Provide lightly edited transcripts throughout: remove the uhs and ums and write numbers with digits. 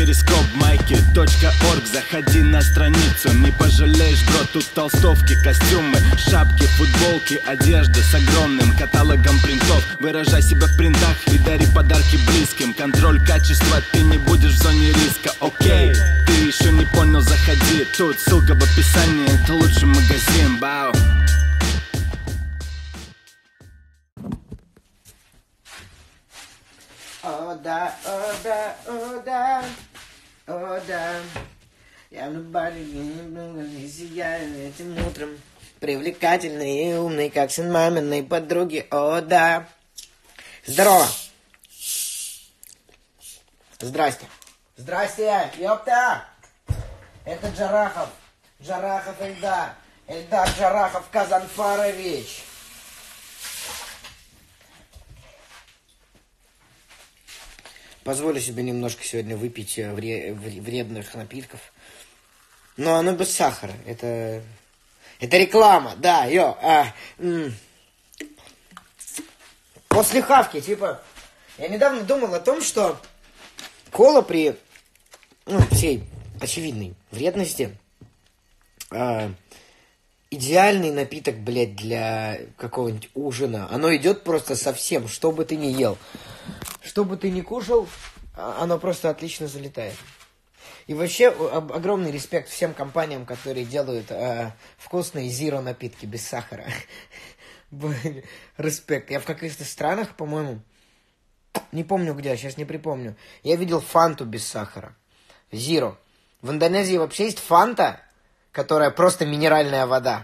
перископ майки.орг. Заходи на страницу, не пожалеешь, бро. Тут толстовки, костюмы, шапки, футболки, одежда с огромным каталогом принтов. Выражай себя в принтах и дари подарки близким. Контроль качества, ты не будешь в зоне риска. Окей, ты еще не понял, заходи. Тут ссылка в описании, это лучший магазин. Бау. О да, о да, о да, о да. Я на баре и сияю этим утром. Привлекательный и умный, как сын маминой подруги. О да. Здорово. Здрасте. Здрасте, ёпта. Это Джарахов. Джарахов Эльдар. Эльдар Джарахов Казанфарович. Позволю себе немножко сегодня выпить вредных напитков. Но оно без сахара. Это реклама, да, После хавки, типа... Я недавно думал о том, что кола при всей очевидной вредности идеальный напиток, блядь, для какого-нибудь ужина. Оно идет просто со всем, что бы ты ни ел. Что бы ты ни кушал, оно просто отлично залетает. И вообще огромный респект всем компаниям, которые делают вкусные зиро напитки без сахара. Респект. Я в каких-то странах, по-моему, не помню где, сейчас не припомню, я видел фанту без сахара. Зиро. В Индонезии вообще есть фанта, которая просто минеральная вода.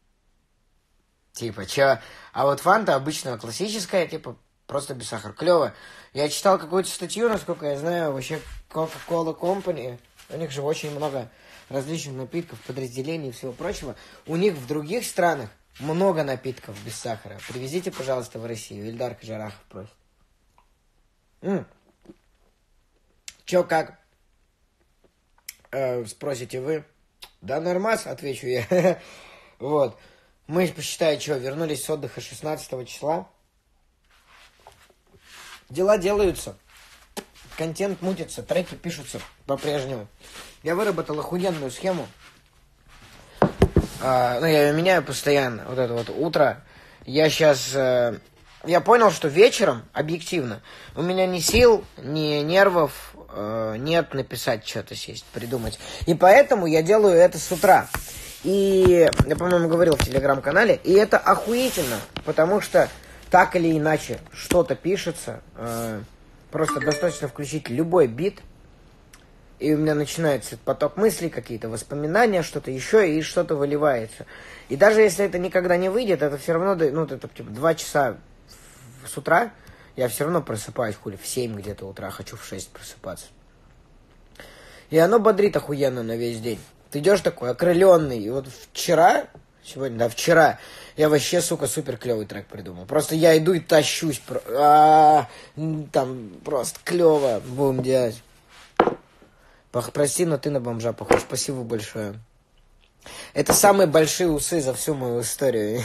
Типа, чё? А вот фанта обычная, классическая, типа, просто без сахара. Клево. Я читал какую-то статью, насколько я знаю, вообще Coca-Cola Company, у них же очень много различных напитков, подразделений и всего прочего. У них в других странах много напитков без сахара. Привезите, пожалуйста, в Россию. Ильдар Кажарахов просит. Чё, как? Спросите вы. Да, нормас, отвечу я. Вот. Мы, посчитай, что, вернулись с отдыха 16 числа. Дела делаются. Контент мутится, треки пишутся по-прежнему. Я выработал охуенную схему. Я ее меняю постоянно. Вот это вот утро. Я сейчас... я понял, что вечером, объективно, у меня ни сил, ни нервов нет написать что-то, сесть, придумать. И поэтому я делаю это с утра. И я, по-моему, говорил в телеграм-канале. И это охуительно, потому что так или иначе что-то пишется. Просто достаточно включить любой бит, и у меня начинается поток мыслей, какие-то воспоминания, что-то еще, и что-то выливается. И даже если это никогда не выйдет, это все равно, это типа 2 часа с утра, я все равно просыпаюсь, хули, в 7 где-то утра, хочу в 6 просыпаться. И оно бодрит охуенно на весь день. Ты идешь такой окрыленный, и вот вчера, я вообще, сука, супер клевый трек придумал. Просто я иду и тащусь. Там просто клево будем делать. Прости, но ты на бомжа похож. Спасибо большое. Это самые большие усы за всю мою историю.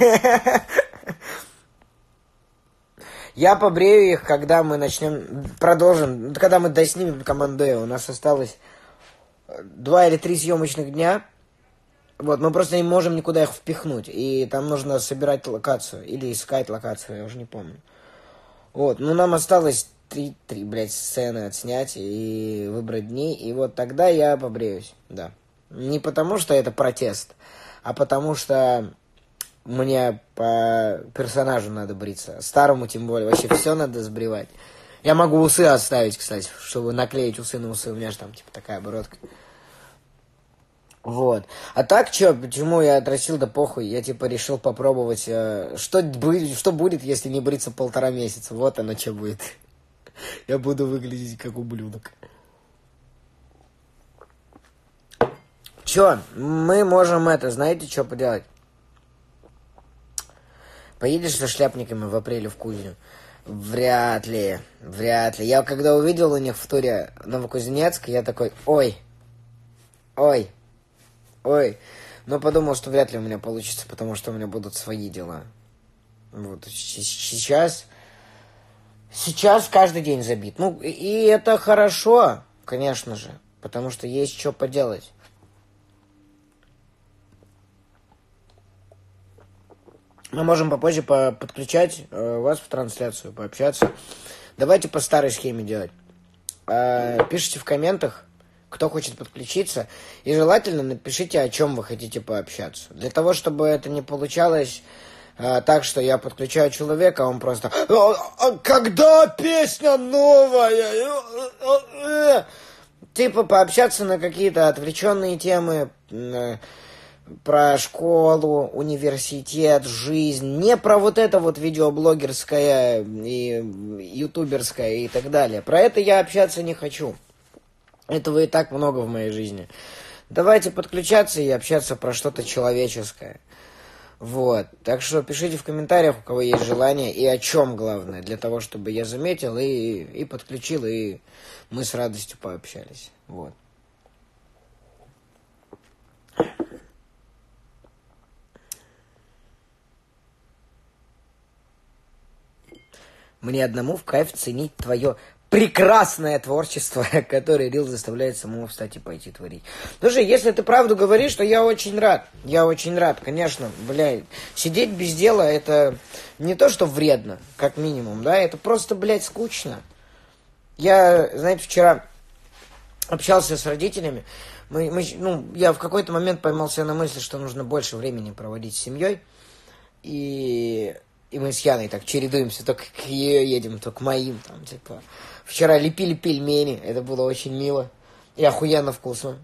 Я побрею их, когда мы продолжим, когда мы доснимем Командео. У нас осталось 2 или 3 съемочных дня. Вот, мы просто не можем никуда их впихнуть. И там нужно собирать локацию. Или искать локацию, я уже не помню. Вот, нам осталось 3 сцены отснять и выбрать дни. И вот тогда я побреюсь, да. Не потому, что это протест, а потому что мне по персонажу надо бриться. Старому тем более. Вообще все надо сбривать. Я могу усы оставить, кстати, чтобы наклеить усы на усы. У меня же там типа такая бородка. Вот. А так, почему я отрастил, да похуй. Я типа решил попробовать, что будет, если не бриться 1,5 месяца. Вот оно что будет. Я буду выглядеть как ублюдок. Мы можем знаете, что поделать? Поедешь со шляпниками в апреле в Кузню? Вряд ли. Я когда увидел у них в туре Новокузнецк, я такой, ой. Но подумал, что вряд ли у меня получится, потому что у меня будут свои дела. Вот сейчас каждый день забит. И это хорошо, конечно же, потому что есть что поделать. Мы можем попозже подключать вас в трансляцию, пообщаться. Давайте по старой схеме делать. Пишите в комментах, кто хочет подключиться, и желательно напишите, о чем вы хотите пообщаться. Для того, чтобы это не получалось так, что я подключаю человека, а он просто «Когда песня новая?» Типа пообщаться на какие-то отвлеченные темы, про школу, университет, жизнь. Не про вот это вот видеоблогерское и ютуберское и так далее. Про это я общаться не хочу. Этого и так много в моей жизни. Давайте подключаться и общаться про что-то человеческое. Вот. Так что пишите в комментариях, у кого есть желание, и о чем главное, для того, чтобы я заметил и подключил, и мы с радостью пообщались. Вот. Мне одному в кайф ценить твое прекрасное творчество, которое Рил заставляет самого встать и пойти творить. Слушай, если ты правду говоришь, то я очень рад. Я очень рад, конечно. Блядь, сидеть без дела, это не то, что вредно, как минимум, да, это просто, блядь, скучно. Я, знаете, вчера общался с родителями. Я в какой-то момент поймался на мысли, что нужно больше времени проводить с семьей. И мы с Яной так чередуемся, то к ее едем, то к моим. Там, типа. Вчера лепили пельмени, это было очень мило и охуенно вкусно.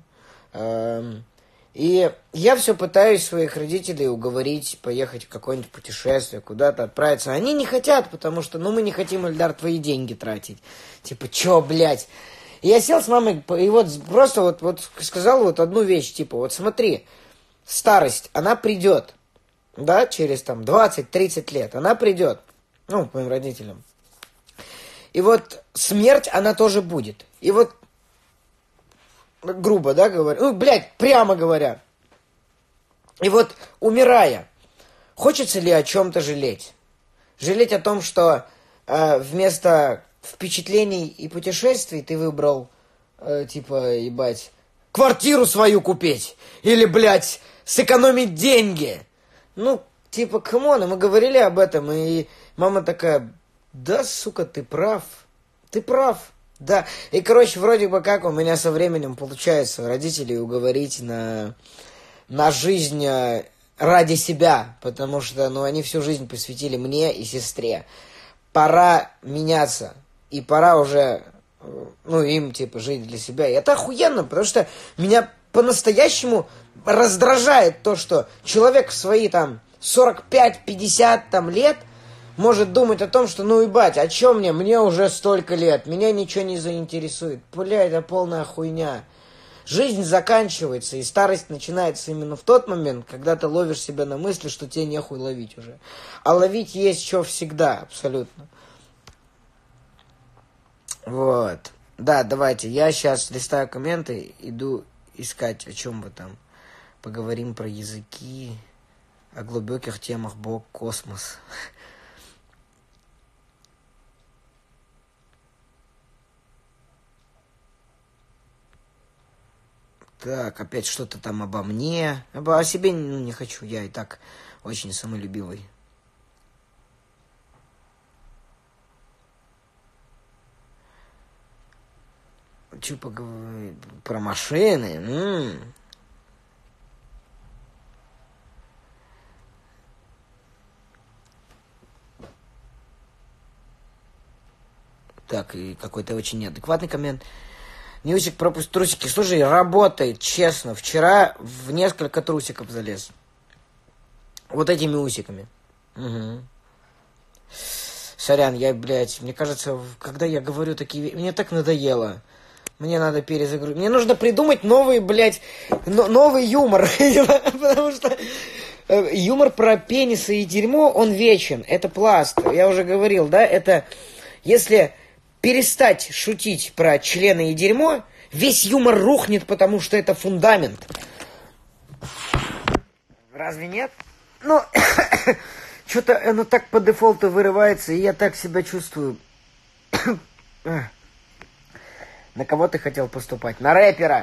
И я все пытаюсь своих родителей уговорить поехать в какое-нибудь путешествие, куда-то отправиться. Они не хотят, потому что, мы не хотим, Эльдар, твои деньги тратить. Типа, чё, блядь? И я сел с мамой и вот просто вот сказал вот одну вещь, типа, вот смотри, старость, она придет. Да, через там 20-30 лет она придет, к моим родителям. И вот смерть, она тоже будет. И вот, грубо, да, говоря, прямо говоря. И вот, умирая, хочется ли о чем-то жалеть? Жалеть о том, что вместо впечатлений и путешествий ты выбрал, ебать, квартиру свою купить? Или, блядь, сэкономить деньги? Камон, и мы говорили об этом, и мама такая, да, сука, ты прав, да. И, вроде бы как у меня со временем получается родителей уговорить на жизнь ради себя, потому что, они всю жизнь посвятили мне и сестре. Пора меняться, и пора уже, им, жить для себя. И это охуенно, потому что меня по-настоящему раздражает то, что человек в свои 45-50 лет может думать о том, что ебать, а чё мне уже столько лет, меня ничего не заинтересует. Бля, это полная хуйня. Жизнь заканчивается, и старость начинается именно в тот момент, когда ты ловишь себя на мысли, что тебе нехуй ловить уже. А ловить есть что всегда, абсолютно. Вот. Да, давайте, я сейчас листаю комменты, иду искать, о чем вы там. Поговорим про языки, о глубоких темах Бог, космос. Так, опять что-то там обо мне. О себе не хочу, я и так очень самолюбивый. Че поговорить? Про машины? Так, и какой-то очень неадекватный коммент. Ньюсик пропуск трусики. Слушай, работает, честно. Вчера в несколько трусиков залез. Вот этими усиками. Угу. Сорян, мне кажется, когда я говорю такие вещи, мне так надоело. Мне надо перезагрузить. Мне нужно придумать новый, новый юмор. Потому что юмор про пенисы и дерьмо, он вечен. Это пласт. Я уже говорил, да? Это если перестать шутить про члены и дерьмо, весь юмор рухнет, потому что это фундамент. Разве нет? Что-то оно так по дефолту вырывается, и я так себя чувствую. На кого ты хотел поступать? На рэпера.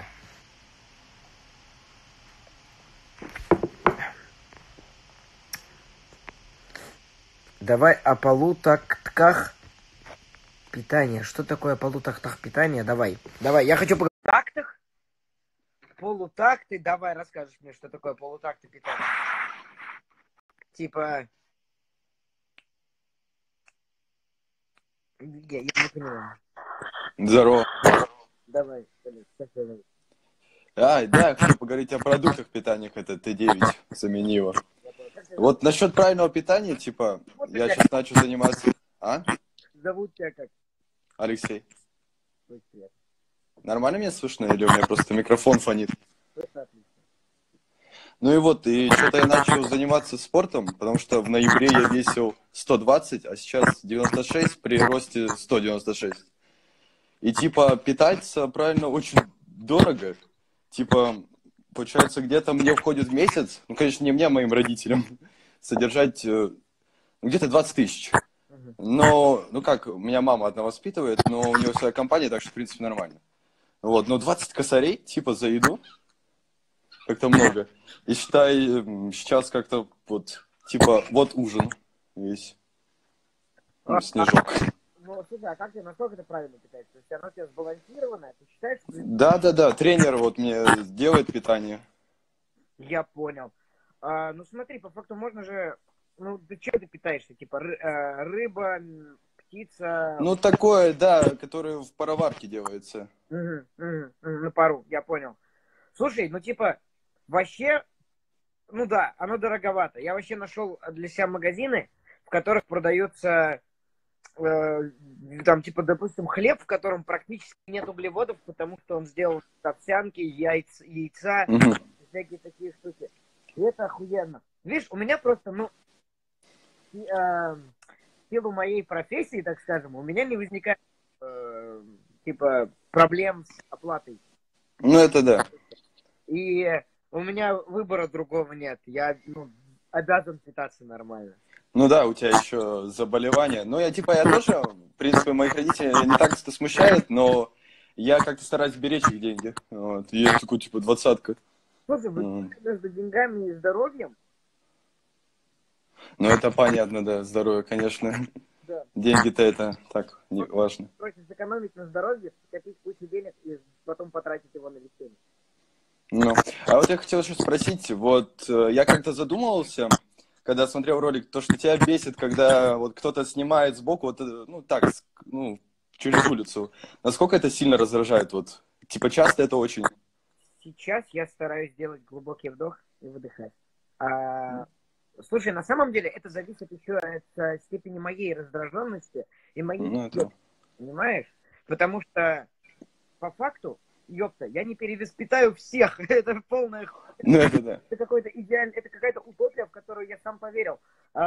Давай о полутактах питания. Что такое полутактах питания? Давай, я хочу поговорить о тактах. Полутакты. Давай расскажешь мне, что такое полутакты питания. Типа... Я не понимаю. Здорово. Давай. Да, я хочу поговорить о продуктах питания. Это Т9 заменила. Вот насчет правильного питания, типа, я сейчас начал заниматься... А? Зовут тебя как? Алексей. Нормально меня слышно или у меня просто микрофон фонит? Ну и вот, и что-то я начал заниматься спортом, потому что в ноябре я весил 120, а сейчас 96 при росте 196. И типа питаться правильно очень дорого. Типа, получается, где-то мне входит в месяц, ну, конечно, не мне, а моим родителям, содержать где-то 20 тысяч. Но, ну как, меня мама одна воспитывает, но у нее своя компания, так что, в принципе, нормально. Вот, но 20 косарей, типа, за еду, как-то много. И считай, сейчас как-то вот, типа, вот ужин весь. Ну, снежок. Ну, слушай, а как ты, насколько ты правильно питаешься? То есть оно у тебя сбалансированное? Ты считаешь, что... Да, тренер вот мне делает питание. Я понял. Ну, смотри, по факту можно же... Ну, ты чем ты питаешься? Типа рыба, птица... Ну, такое, да, которое в пароварке делается. На пару, я понял. Слушай, ну, типа, вообще... Ну да, оно дороговато. Я вообще нашел для себя магазины, в которых продается... там, типа, допустим, хлеб, в котором практически нет углеводов, потому что он сделал овсянки, яйца, всякие такие штуки. И это охуенно. Видишь, у меня просто, ну, в силу моей профессии, так скажем, у меня не возникает, типа, проблем с оплатой. Ну, это да. И у меня выбора другого нет. Я, ну, обязан питаться нормально. Ну да, у тебя еще заболевание. Ну, я тоже, в принципе, моих родителей не так это смущает, но я как-то стараюсь беречь их деньги. Вот. И я такой, типа, 20-ка. Слушай, между деньгами и здоровьем? Ну, это понятно, да, здоровье, конечно. Да. Деньги-то это так, не важно. Проще сэкономить на здоровье, скопить кучу денег и потом потратить его на лечение. Ну, а вот я хотел еще спросить, вот я как-то задумывался, когда смотрел ролик, то, что тебя бесит, когда вот кто-то снимает сбоку, вот, ну, так, ну, через улицу. Насколько это сильно раздражает? Вот, типа, часто это очень? Сейчас я стараюсь делать глубокий вдох и выдыхать. Слушай, на самом деле это зависит еще от степени моей раздраженности и моей... Ну, это... Понимаешь? Потому что, по факту, ёпта, я не перевоспитаю всех. Это полная... Ну, это да. Это какой-то идеальный... Это какая-то утопия, в которую я сам поверил.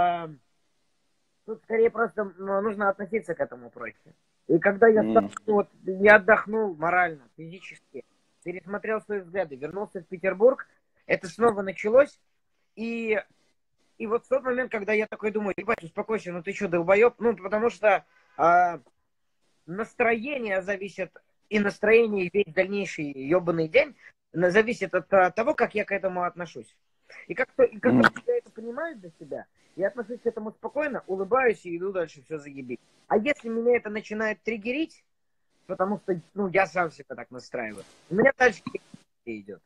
Тут скорее просто нужно относиться к этому проще. И когда я я отдохнул морально, физически, пересмотрел свои взгляды, вернулся в Петербург, это снова началось, и вот в тот момент, когда я такой думаю, ебать, успокойся, ну ты что, долбоеб? Ну, потому что настроение зависит, и настроение, и весь дальнейший ебаный день зависит от того, как я к этому отношусь. И как я это понимаю для себя, я отношусь к этому спокойно, улыбаюсь и иду дальше, все заебись. А если меня это начинает триггерить, потому что, ну, я сам себя так настраиваю, у меня дальше идет.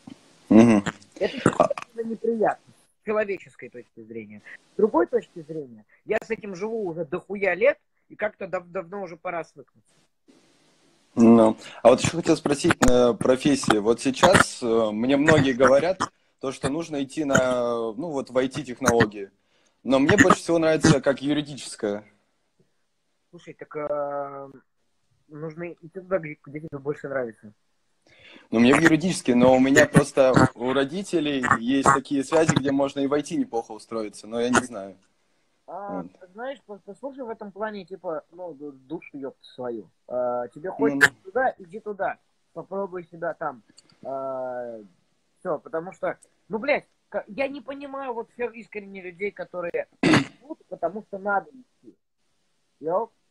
Это неприятно. С человеческой точки зрения. С другой точки зрения, я с этим живу уже дохуя лет, и как-то давно уже пора свыкнуться. Ну, а вот еще хотел спросить на профессии. Вот сейчас мне многие говорят, то, что нужно идти на, ну, вот в IT-технологии. Но мне больше всего нравится как юридическое. Слушай, так нужно идти туда, где тебе больше нравится. Ну, мне в юридический, но у меня просто у родителей есть такие связи, где можно и в IT неплохо устроиться, но я не знаю. Знаешь, послушай в этом плане, типа, ну, душу, ёпта, свою. Тебе хочется туда, иди туда. Попробуй себя там. Все, потому что, ну, блядь, я не понимаю вот всех искренне людей, которые идут, потому что надо идти.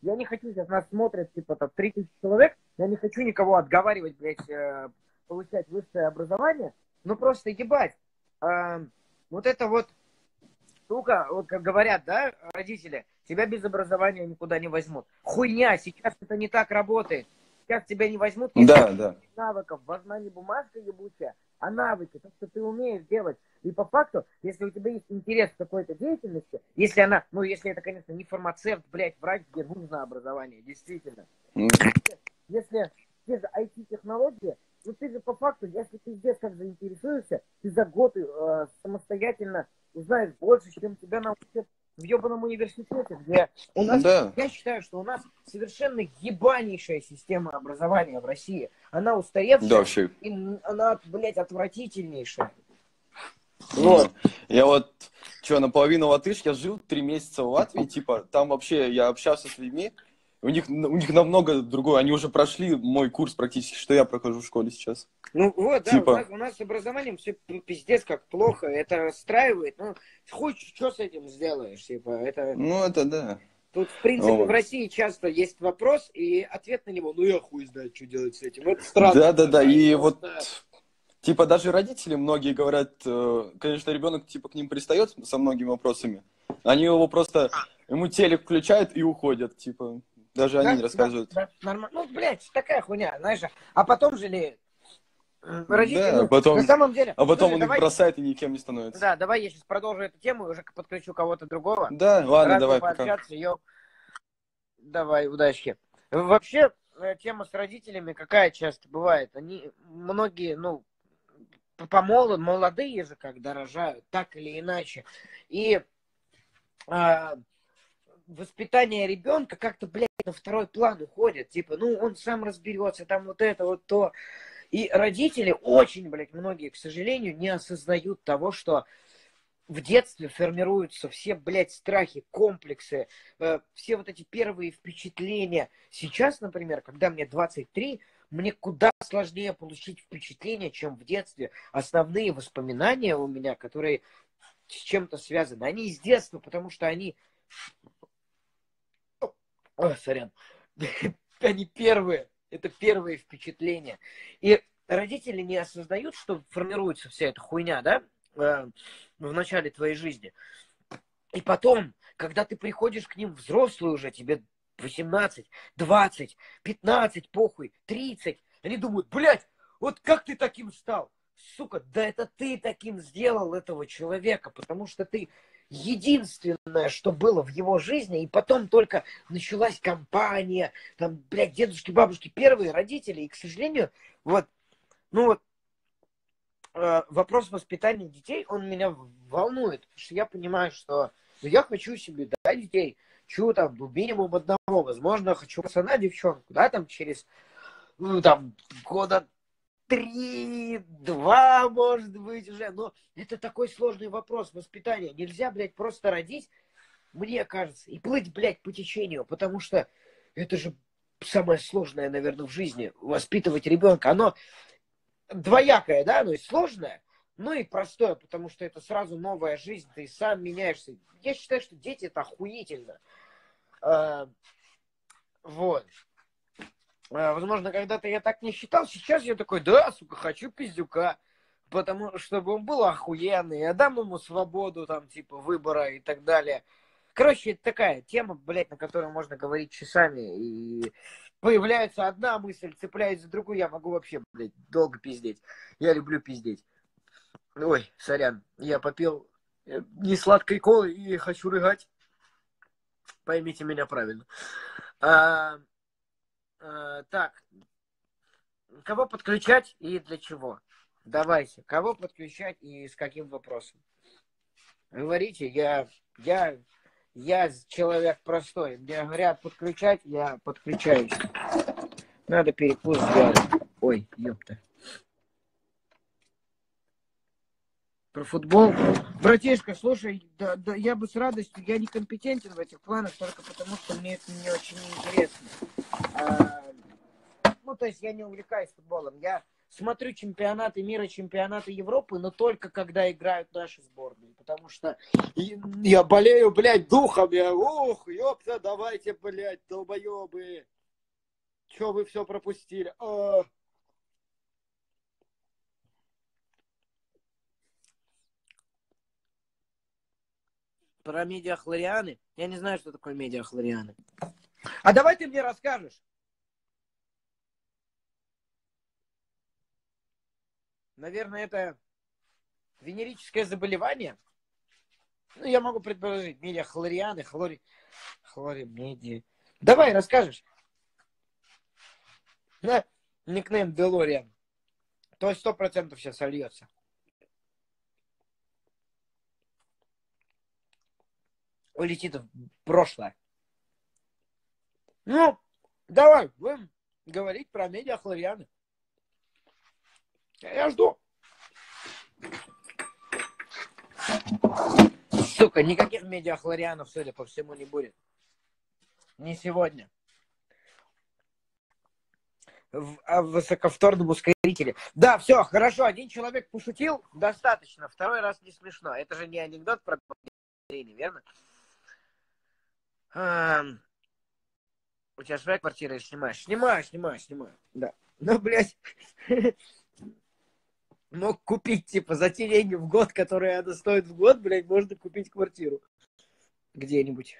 я не хочу, сейчас нас смотрят, типа, там, 3000 человек, я не хочу никого отговаривать, блядь, получать высшее образование, но просто ебать, вот это вот штука, вот как говорят, да, родители, тебя без образования никуда не возьмут. Хуйня, сейчас это не так работает. Сейчас тебя не возьмут, если Да. навыков. Важна не бумажка ебучая, а навыки, то, что ты умеешь делать. И по факту, если у тебя есть интерес к какой-то деятельности, если она, ну, если это, конечно, не фармацевт, блядь, врач, где нужно образование, действительно. Если те же IT-технологии, ну, ты же по факту, если ты здесь как заинтересуешься, ты за год самостоятельно узнаешь больше, чем тебя научат в ебаном университете, где у нас, я считаю, что у нас совершенно ебанейшая система образования в России. Она устаревшая, Да, вообще. и она, блядь, отвратительнейшая. Вот. Я вот, наполовину латыш, я жил 3 месяца в Латвии, типа, там вообще я общался с людьми, у них намного другое, они уже прошли мой курс практически, что я прохожу в школе сейчас. Ну вот, типа... да, у нас с образованием все пиздец как плохо, это расстраивает, ну, хоть что с этим сделаешь, типа, это... Ну, это да. Тут, в принципе, в России часто есть вопрос, и ответ на него, ну, я хуй знаю, что делать с этим, это странно. Да, и вот... Типа даже родители многие говорят, конечно, ребенок типа к ним пристает со многими вопросами, они его просто, ему телек включают и уходят, типа, даже они не рассказывают. Да, нормально. Ну, блядь, такая хуйня, знаешь, а потом жалеют. Родители, да, потом, на самом деле... А потом слушай, он их бросает и никем не становится. Да, давай я сейчас продолжу эту тему, уже подключу кого-то другого. Да, ладно, Рад давай, пообщаться, пока. Давай, удачи. Вообще, тема с родителями какая часто бывает? Они, многие, ну, молодые же как дорожают, так или иначе. И воспитание ребенка как-то, блядь, на второй план уходит. Типа, ну, он сам разберется, там вот это, вот то. И родители очень, блядь, многие, к сожалению, не осознают того, что в детстве формируются все, блядь, страхи, комплексы, все вот эти первые впечатления. Сейчас, например, когда мне 23, мне куда сложнее получить впечатление, чем в детстве. Основные воспоминания у меня, которые с чем-то связаны, они из детства, потому что они... Они первые. Это первые впечатления. И родители не осознают, что формируется вся эта хуйня, да, в начале твоей жизни. И потом, когда ты приходишь к ним взрослый уже, тебе 18, 20, 15, похуй, 30, они думают, блядь, вот как ты таким стал? Сука, да это ты таким сделал этого человека, потому что ты единственное, что было в его жизни, и потом только началась компания, там, блядь, дедушки, бабушки, первые родители, и, к сожалению, вот, ну вот, вопрос воспитания детей, он меня волнует, потому что я понимаю, что ну, я хочу себе, да, детей, хочу там, минимум одного, возможно, хочу пацана, девчонку, да, там, через, ну, там, года 3-2, может быть, уже. Но это такой сложный вопрос воспитания. Нельзя, блядь, просто родить, мне кажется, и плыть, блядь, по течению. Потому что это же самое сложное, наверное, в жизни. Воспитывать ребенка. Оно двоякое, да? Ну и сложное, ну и простое. Потому что это сразу новая жизнь. Ты сам меняешься. Я считаю, что дети это охуительно. Вот. Возможно, когда-то я так не считал. Сейчас я такой, да, сука, хочу пиздюка. Потому чтобы он был охуенный. Я дам ему свободу, там, типа, выбора и так далее. Короче, это такая тема, блядь, на которую можно говорить часами. И появляется одна мысль, цепляюсь за другую. Я могу вообще, блядь, долго пиздеть. Я люблю пиздеть. Ой, сорян. Я попил несладкой колы и хочу рыгать. Поймите меня правильно. Так, кого подключать и для чего? Давайте, кого подключать и с каким вопросом? Говорите, я человек простой. Мне говорят подключать, я подключаюсь. Надо перекус сделать. Ой, ёпта. Про футбол. Братишка, слушай, да, я бы с радостью, я некомпетентен в этих планах, только потому что мне это не очень интересно. Ну, то есть я не увлекаюсь футболом. Я смотрю чемпионаты мира, чемпионаты Европы, но только когда играют наши сборные. Потому что я болею, блядь, духом. Я, ух, ёпта, давайте, блядь, долбоёбы. Чё вы все пропустили? Про медиахлорианы? Я не знаю, что такое медиахлорианы. А давай ты мне расскажешь. Наверное, это венерическое заболевание. Ну, я могу предположить. Медиахлорианы, хлоримедии. Давай, расскажешь. На, никнейм Делориан. То есть 100% сейчас сольется. Улетит в прошлое. Ну, давай, будем говорить про медиахлорианы. Я жду. Сука, никаких медиахлорианов, судя по всему, не будет. Не сегодня. В высоковторном ускорителе. Да, все, хорошо, один человек пошутил, достаточно. Второй раз не смешно. Это же не анекдот про зрение, верно? У тебя своя квартира или снимаешь? Снимаю. Да. Ну, блядь, мог купить, типа, за те деньги в год, которые она стоит в год, блядь, можно купить квартиру. Где-нибудь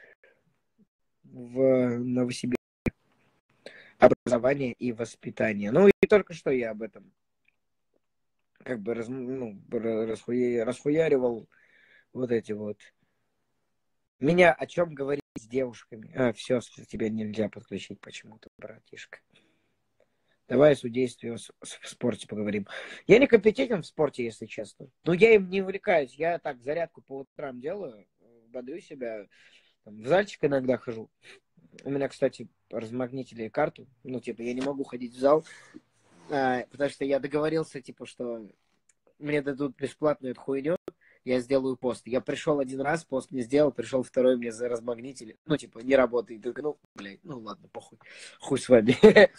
в Новосибирске. Образование и воспитание. Ну, и только что я об этом как бы расхуяривал вот эти вот. Меня о чем говорить с девушками? Все, тебя нельзя подключить почему-то, братишка. Давай о судействе в спорте поговорим. Я не компетентен в спорте, если честно. Но я им не увлекаюсь. Я так зарядку по утрам делаю, бодрю себя. Там, в зальчик иногда хожу. У меня, кстати, размагнитили карту. Ну, типа, я не могу ходить в зал, потому что я договорился, типа, что мне дадут бесплатную эту хуйню, я сделаю пост. Я пришел один раз, пост не сделал, пришел второй, мне размагнитили. Ну, типа, не работает. Только, ну, блядь, ну ладно, похуй. Хуй с вами.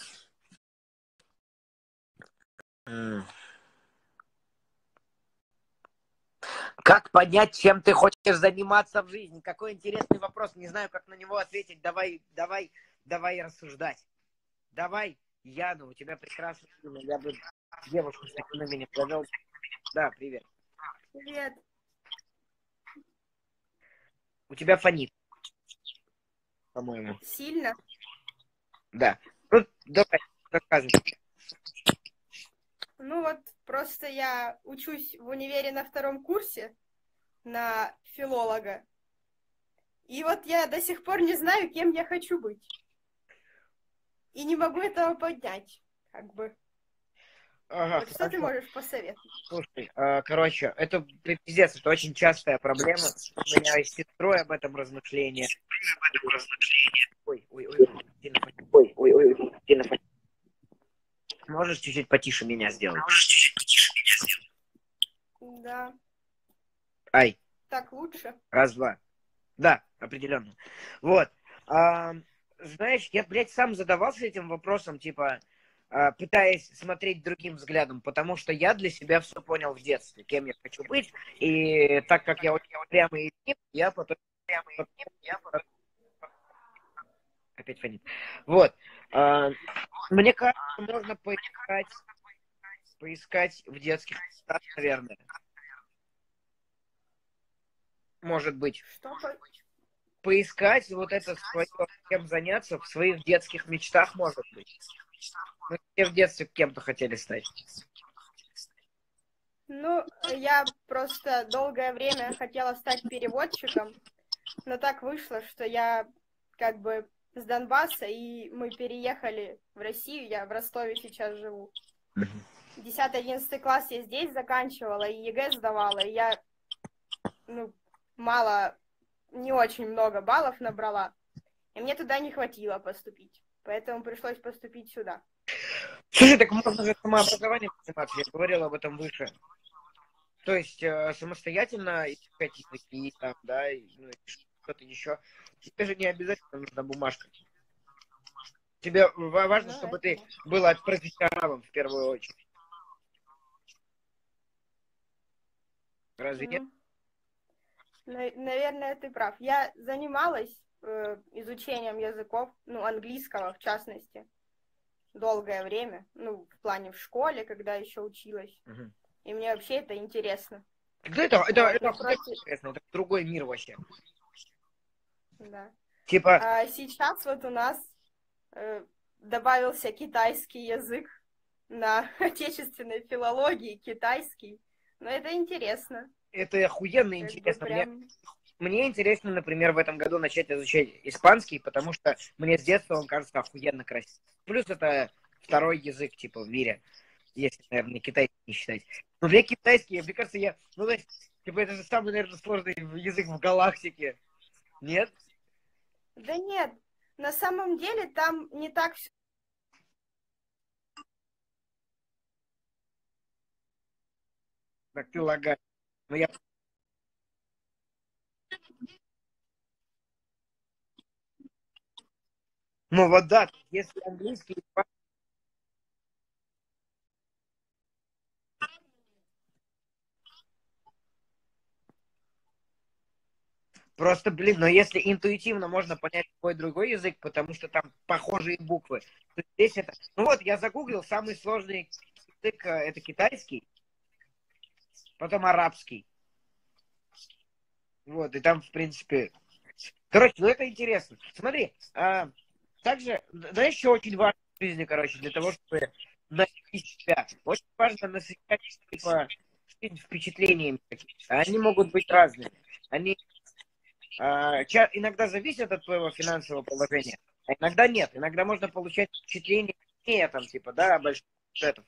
Как понять, чем ты хочешь заниматься в жизни? Какой интересный вопрос. Не знаю, как на него ответить. Давай рассуждать. Давай, Яна, у тебя прекрасное имя. Я бы девушку с таким именем провел. Да, привет. Привет. У тебя фонит, по-моему. Сильно? Да. Ну, давай, рассказывай. Ну вот, просто я учусь в универе на 2-м курсе на филолога. И вот я до сих пор не знаю, кем я хочу быть. И не могу этого поднять, как бы. Ага, Вот что ты можешь посоветовать? Слушай, короче, это пиздец, это очень частая проблема. У меня и с сестрой об этом размышления. Ой, сильно фонит. Можешь чуть-чуть потише меня сделать? Да. Ай. Так лучше? Раз, два. Да, определенно. Вот. Знаешь, я, блядь, сам задавался этим вопросом, типа, пытаясь смотреть другим взглядом, потому что я для себя все понял в детстве, кем я хочу быть, и так как я очень прямо и я потом... Опять фонит. Вот. Мне кажется, можно поискать в детских местах, наверное. Может быть. Что? Поискать вот это свое, кем заняться в своих детских мечтах, может быть. Мы все в детстве кем-то хотели стать. Ну, я просто долгое время хотела стать переводчиком, но так вышло, что я как бы с Донбасса, и мы переехали в Россию, я в Ростове сейчас живу. 10-11 класс я здесь заканчивала, и ЕГЭ сдавала, и я, не очень много баллов набрала, и мне туда не хватило поступить, поэтому пришлось поступить сюда. Слушай, так можно же самообразованием заниматься, я говорил об этом выше. То есть самостоятельно искать языки, там, да, что-то еще. Тебе же не обязательно нужна бумажка. Тебе важно, чтобы ты была профессионалом в первую очередь. Разве нет? Ну, наверное, ты прав. Я занималась изучением языков, ну, английского в частности, долгое время. Ну, в плане в школе, когда еще училась. Мгм. И мне вообще это интересно. Да это, это, Вот, это ну, охуенно просто, интересно, это другой мир вообще. да. Типа, А сейчас вот у нас э, добавился китайский язык на отечественной филологии, китайский. Но это интересно. это охуенно Как бы интересно. прям... Мне интересно, например, в этом году начать изучать испанский, потому что мне с детства он кажется охуенно красивым. Плюс это второй язык, типа, в мире, если, наверное, китайский не считать. Но для китайский, мне кажется, ну, знаете, типа, это же самый, наверное, сложный язык в галактике. Нет? Да нет, на самом деле там не так все. Так ты лагаешь. Ну, ну вот да, если английский, просто, блин, но если интуитивно можно понять любой другой язык, потому что там похожие буквы, то здесь это... Ну вот, я загуглил, самый сложный язык это китайский, потом арабский. Вот, и там, в принципе... Короче, ну это интересно. Смотри, также, да, еще очень важно в жизни, короче, для того, чтобы найти себя. Очень важно насыщать, типа, жизнь впечатлениями какими-то. Они могут быть разными. Они иногда зависят от твоего финансового положения, а иногда нет. Иногда можно получать впечатление, не там, типа, да, больших бюджетов.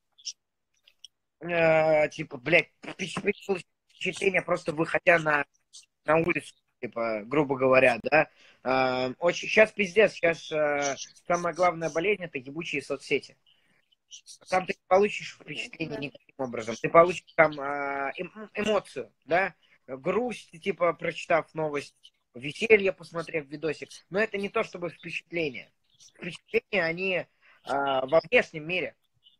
Типа, блядь, впечатление просто выходя на улицу, типа, грубо говоря, да. Очень, сейчас пиздец, сейчас самая главная болезнь это ебучие соцсети. Там ты не получишь впечатление Да. никаким образом. Ты получишь там эмоцию, да, грусть, типа, прочитав новость, веселье, посмотрев видосик. Но это не то, чтобы впечатление. Впечатления, они во внешнем мире.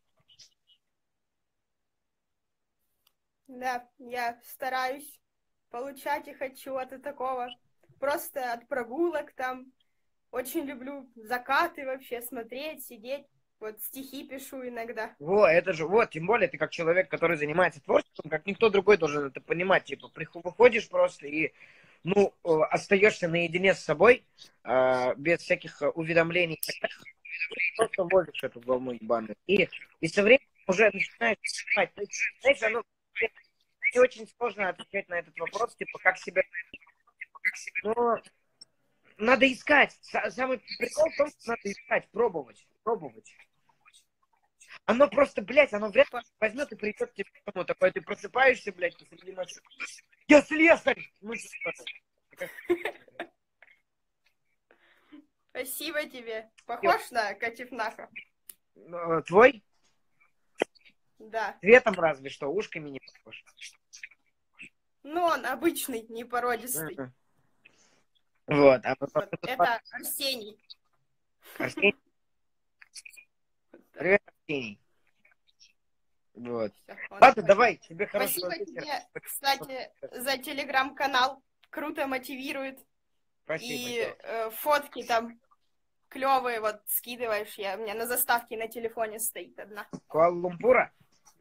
Да, я стараюсь получать и хочу от такого. Просто от прогулок там. Очень люблю закаты вообще смотреть, сидеть. Вот стихи пишу иногда. Это же, тем более ты как человек, который занимается творчеством, как никто другой должен это понимать. Типа, выходишь просто и, ну, остаешься наедине с собой, без всяких уведомлений. Просто возишь эту волну ебаную. И со временем уже начинаешь понимать. То есть, знаешь, мне очень сложно отвечать на этот вопрос, типа, как себя... Но надо искать. Самый прикол в том, что надо искать, пробовать. Оно просто, блядь, оно вряд ли возьмет и придет к тебе домой. Такое, ты просыпаешься, блядь, посреди ночи. Я слесарь! Ну, типа, Спасибо тебе. Похож на Катифнаха? твой Да. цветом разве что, ушками не похож. Ну, он обычный, не породистый. Вот. Вот. Это Арсений. Арсений. Привет, Арсений. Вот. Всё, Ладно, давай, тебе хорошего Спасибо вечера. тебе, кстати, за телеграм-канал. Круто мотивирует. Спасибо. И фотки там клевые вот скидываешь. У меня на заставке на телефоне стоит одна. Куала-Лумпура?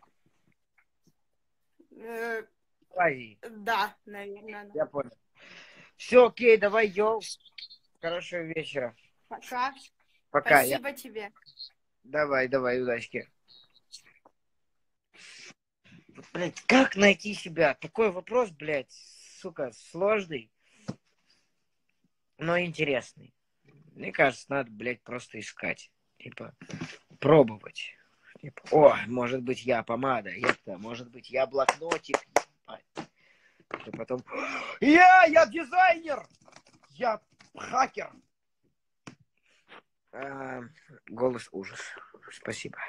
Азии. Да, наверное. Я понял. Все, окей, давай, йоу. Хорошего вечера. Пока. Пока. Спасибо тебе. Давай, удачки. Блять, как найти себя? Такой вопрос, блядь, сука, сложный, но интересный. Мне кажется, надо, блядь, просто искать. Типа, пробовать. Типа, может быть, я помада, может быть, я блокнотик. И потом, я дизайнер! Я хакер! Голос ужас. Спасибо.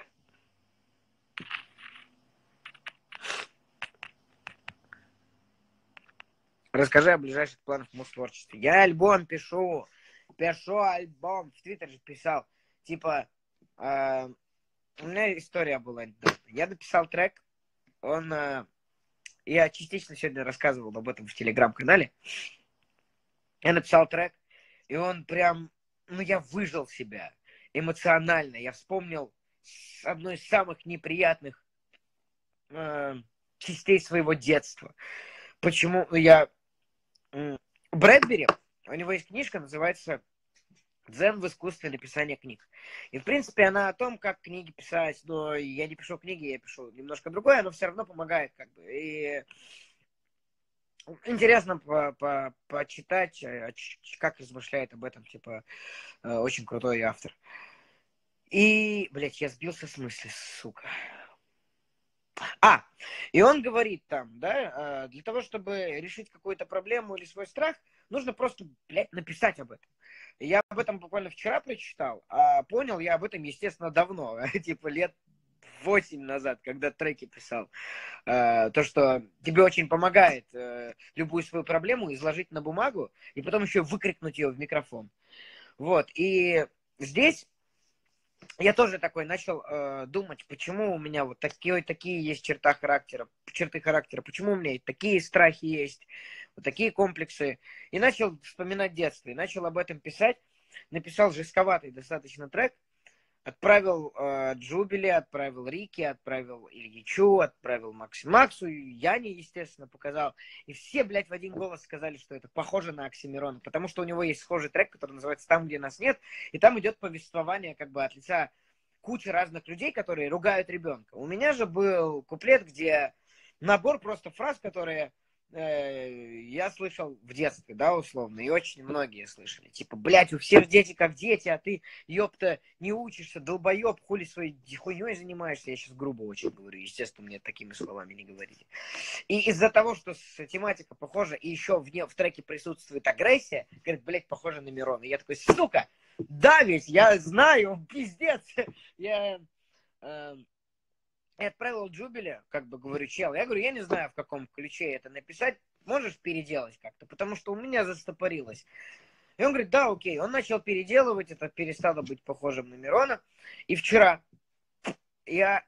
Расскажи о ближайших планах в муз-творчестве. Я альбом пишу альбом. В Твиттере же писал. Типа, у меня история была. Я написал трек, он Я частично сегодня рассказывал об этом в телеграм-канале. Я написал трек, и он прям, ну, я выжил себя эмоционально. Я вспомнил одну из самых неприятных частей своего детства. Почему я... Брэдбери, у него есть книжка, называется «Дзен в искусстве написания книг». И, в принципе, она о том, как книги писать. Но я не пишу книги, я пишу немножко другое, но все равно помогает, как бы. И интересно почитать, как размышляет об этом, типа, очень крутой автор. И, блядь, я сбился с мысли, сука. И он говорит там, да, для того, чтобы решить какую-то проблему или свой страх, нужно просто, блядь, написать об этом. Я об этом буквально вчера прочитал, а понял я об этом, естественно, давно, типа лет 8 назад, когда треки писал. То, что тебе очень помогает любую свою проблему изложить на бумагу и потом еще выкрикнуть ее в микрофон. Вот, и здесь я тоже такой начал думать, почему у меня вот такие есть черты характера, почему у меня такие страхи есть, вот такие комплексы. И начал вспоминать детство, и начал об этом писать. Написал жестковатый достаточно трек, отправил Джубиле, отправил Рике, отправил Ильичу, отправил Максу, Яне, естественно, показал. И все, блядь, в один голос сказали, что это похоже на Оксимирона, потому что у него есть схожий трек, который называется «Там, где нас нет», и там идет повествование как бы от лица кучи разных людей, которые ругают ребенка. У меня же был куплет, где набор просто фраз, которые я слышал в детстве, да, условно, и очень многие слышали. Типа, блядь, у всех дети как дети, а ты, ёпта, не учишься, долбоёб, хули своей хуйней занимаешься. Я сейчас грубо очень говорю, естественно, мне такими словами не говорите. И из-за того, что тематика похожа, и еще в треке присутствует агрессия, говорит, блядь, похоже на Мирона. И я такой, сука, да ведь, я знаю, пиздец. Я отправил Джубиле, как бы говорю, чел, я говорю, я не знаю, в каком ключе это написать, можешь переделать как-то, потому что у меня застопорилось. И он говорит, да, окей. Он начал переделывать, это перестало быть похожим на Мирона. И вчера я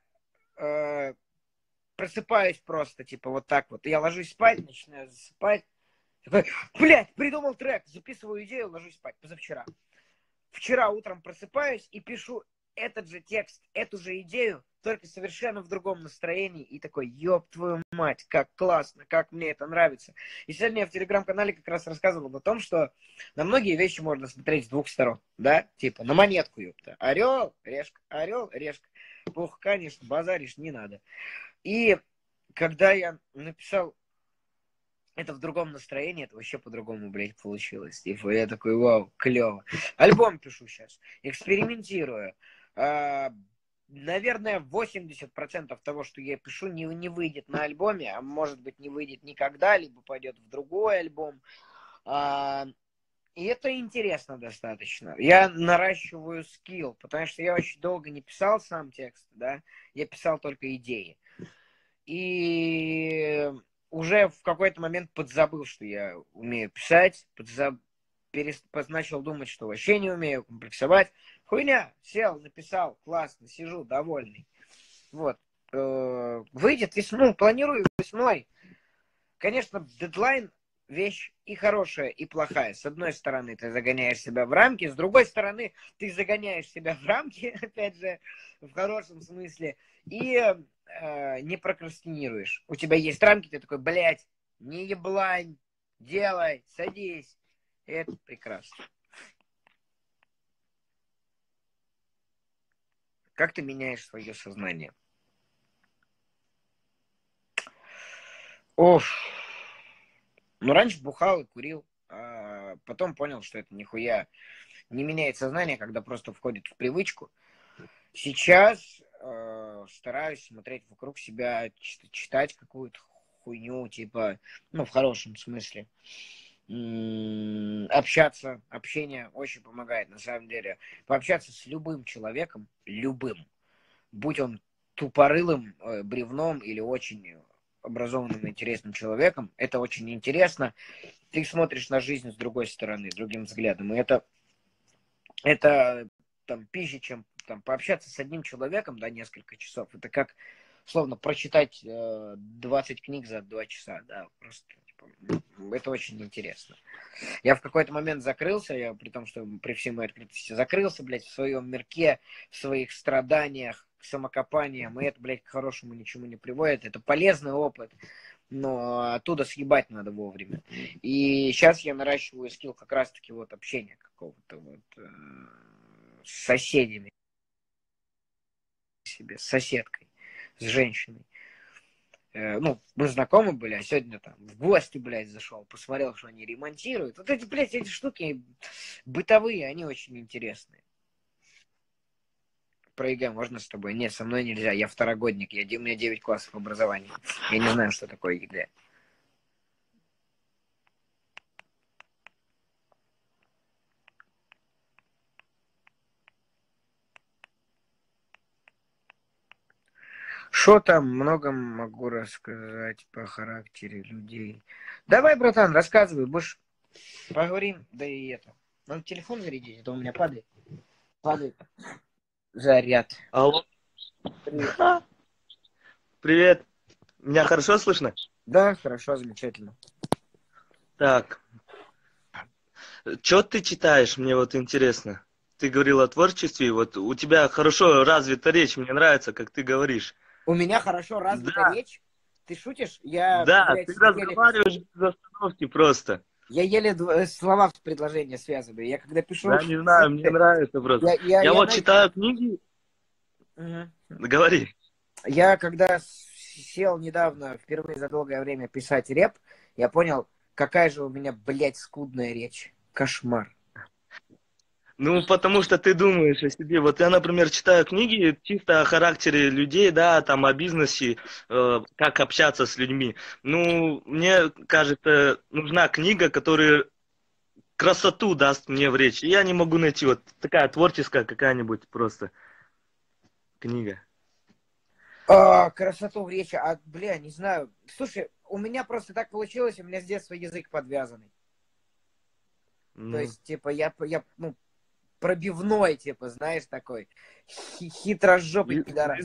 просыпаюсь просто, типа, вот так вот. Я ложусь спать, начинаю засыпать. Такой, блядь, придумал трек, записываю идею, ложусь спать. Позавчера. Вчера утром просыпаюсь и пишу этот же текст, эту же идею, только совершенно в другом настроении. И такой, ёб твою мать, как классно, как мне это нравится. И сегодня я в телеграм-канале как раз рассказывал о том, что на многие вещи можно смотреть с двух сторон. Да? Типа на монетку, ёпта. Орел, решка. Плохо, конечно, базаришь, не надо. И когда я написал это в другом настроении, это вообще по-другому, блядь, получилось. Типа, я такой, вау, клево. Альбом пишу сейчас, экспериментирую. Наверное, 80% того, что я пишу, не выйдет на альбоме, а может быть, не выйдет никогда, либо пойдет в другой альбом. И это интересно достаточно. Я наращиваю скилл, потому что я очень долго не писал сам текст, да, я писал только идеи. И уже в какой-то момент подзабыл, что я умею писать, начал думать, что вообще не умею комплексовать. Хуйня, сел, написал, классно, сижу, довольный. Вот. Выйдет весну, планирую весной. Конечно, дедлайн вещь и хорошая, и плохая. С одной стороны, ты загоняешь себя в рамки, с другой стороны, ты загоняешь себя в рамки, опять же, в хорошем смысле, и не прокрастинируешь. У тебя есть рамки, ты такой, блядь, не еблань, делай, садись. И это прекрасно. Как ты меняешь свое сознание? Ну, раньше бухал и курил, а потом понял, что это нихуя не меняет сознание, когда просто входит в привычку. Сейчас стараюсь смотреть вокруг себя, читать какую-то хуйню, типа, ну, в хорошем смысле. Общаться, общение очень помогает, на самом деле. Пообщаться с любым человеком, любым, будь он тупорылым, бревном или очень образованным, интересным человеком, это очень интересно. Ты смотришь на жизнь с другой стороны, другим взглядом. И это там пизже, чем там, пообщаться с одним человеком, да, несколько часов. Это как условно, прочитать 20 книг за 2 часа, да, просто, типа, это очень интересно. Я в какой-то момент закрылся, я при том, что при всей моей открытости закрылся, блядь, в своем мирке, в своих страданиях, самокопанием, и это, блядь, к хорошему ничему не приводит. Это полезный опыт, но оттуда съебать надо вовремя. И сейчас я наращиваю скилл как раз-таки вот общения какого-то вот с соседями себе, с соседкой, с женщиной. Ну, мы знакомы были, а сегодня там в гости, блядь, зашел, посмотрел, что они ремонтируют. Вот эти, блядь, эти штуки бытовые, они очень интересные. Про ЕГЭ можно с тобой? Нет, со мной нельзя, я второгодник, у меня 9 классов образования. Я не знаю, что такое ЕГЭ. Что там, много могу рассказать по характере людей. Давай, братан, рассказывай, будешь поговорим, да и это. Надо телефон зарядить, а то у меня падает. Падает заряд. Алло. Привет. Привет. Меня хорошо слышно? Да, хорошо, замечательно. Так. Что ты читаешь, мне вот интересно. Ты говорил о творчестве, вот у тебя хорошо развита речь, мне нравится, как ты говоришь. У меня хорошо развита речь? Ты шутишь? Я, да, блядь, ты разговариваешь без остановки просто. Я еле слова в предложение связываю. Я когда пишу... Да, не знаю, мне нравится просто. Я вот читаю книги... Угу. Говори. Я когда сел недавно, впервые за долгое время писать рэп, я понял, какая же у меня, блядь, скудная речь. Кошмар. Ну, потому что ты думаешь о себе. Вот я, например, читаю книги чисто о характере людей, да, там, о бизнесе, как общаться с людьми. Ну, мне кажется, нужна книга, которая красоту даст мне в речи. Я не могу найти вот такая творческая какая-нибудь просто книга. Красоту в речи, бля, не знаю. Слушай, у меня просто так получилось, у меня с детства язык подвязанный. То есть, типа, я ну, пробивной, типа, знаешь, такой хитрожопый пидорас.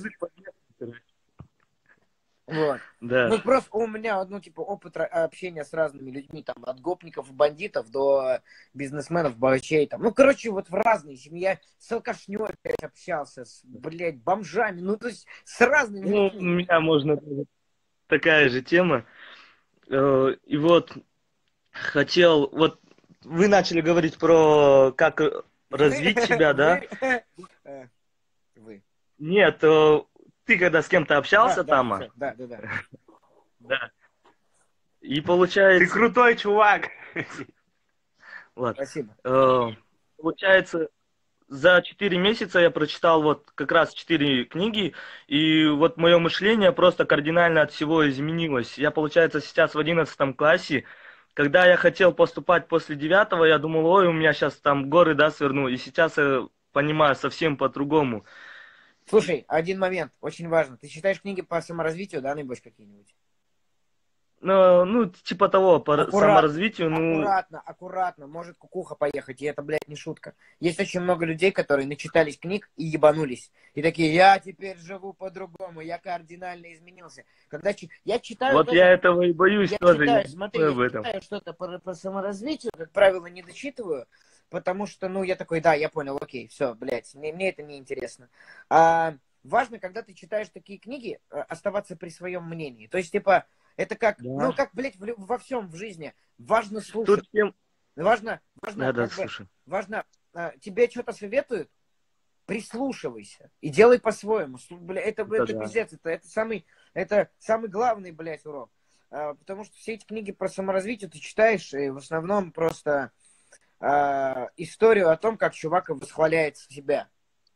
Вот. Да. Ну, просто у меня, ну, типа, опыт общения с разными людьми, там, от гопников и бандитов до бизнесменов, богачей, там. Ну, короче, вот в разные семьи. Я с алкашней, блядь, общался, с, блядь, бомжами, ну, то есть с разными людьми. У меня можно такая же тема. И вот хотел, вот вы начали говорить про как развить себя, да? Вы. Нет, ты когда с кем-то общался там? Да. Да. И получается... Ты крутой чувак. Ладно. Спасибо. Получается, за 4 месяца я прочитал вот как раз 4 книги, и вот мое мышление просто кардинально от всего изменилось. Я, получается, сейчас в 11 классе. Когда я хотел поступать после 9, я думал, ой, у меня сейчас там горы, да, сверну. И сейчас я понимаю совсем по-другому. Слушай, один момент, очень важно. Ты читаешь книги по саморазвитию, да, небось, какие-нибудь? Ну, типа того, по саморазвитию. Аккуратно, может кукуха поехать, и это, блядь, не шутка. Есть очень много людей, которые начитались книг и ебанулись. И такие, я теперь живу по-другому, я кардинально изменился. Когда я читаю... Вот тоже, я этого и боюсь тоже. Я читаю что-то по саморазвитию, как правило, не дочитываю, потому что, ну, я такой, да, я понял, окей, все, блядь, мне это не интересно. Важно, когда ты читаешь такие книги, оставаться при своем мнении. То есть, типа, это как, да. Ну, как, блядь, во всем в жизни. Важно слушать. Важно, важно, тебе что-то советуют, прислушивайся и делай по-своему. Это пиздец, это самый главный, блядь, урок. Потому что все эти книги про саморазвитие ты читаешь, и в основном просто историю о том, как чувак восхваляет себя.